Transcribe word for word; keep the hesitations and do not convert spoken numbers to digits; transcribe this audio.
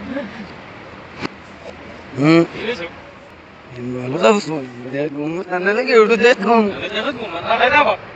হুম ভালো যাবো দেখ ঘুম টানে লাগে উঠে দেখ ঘুম